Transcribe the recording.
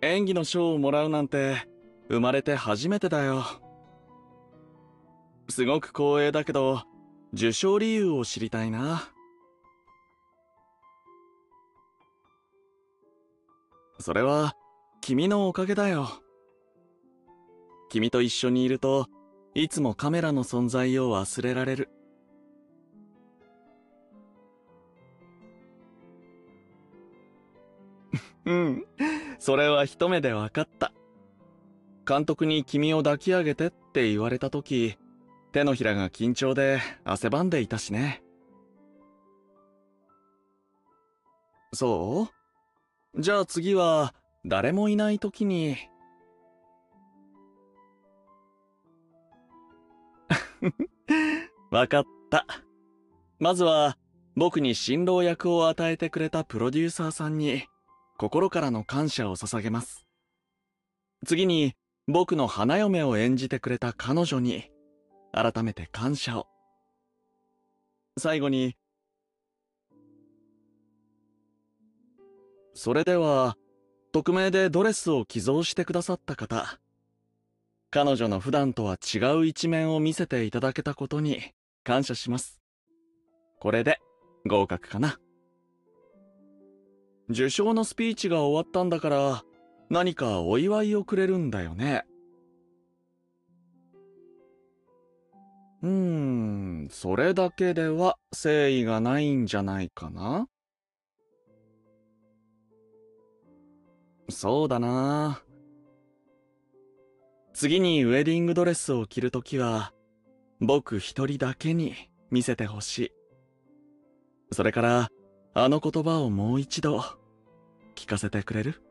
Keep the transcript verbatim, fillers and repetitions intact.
演技の賞をもらうなんて生まれて初めてだよ。すごく光栄だけど、受賞理由を知りたいな。それは君のおかげだよ。君と一緒にいるといつもカメラの存在を忘れられる。うん、それは一目で分かった。監督に君を抱き上げてって言われた時、手のひらが緊張で汗ばんでいたしね。そう？じゃあ次は誰もいない時に。わかった。まずは僕に新郎役を与えてくれたプロデューサーさんに心からの感謝を捧げます。次に僕の花嫁を演じてくれた彼女に改めて感謝を。最後に、それでは匿名でドレスを寄贈してくださった方、彼女の普段とは違う一面を見せていただけたことに感謝します。これで合格かな。受賞のスピーチが終わったんだから何かお祝いをくれるんだよね。うーん、それだけでは誠意がないんじゃないかな。そうだな。次にウェディングドレスを着るときは僕一人だけに見せてほしい。それからあの言葉をもう一度聞かせてくれる？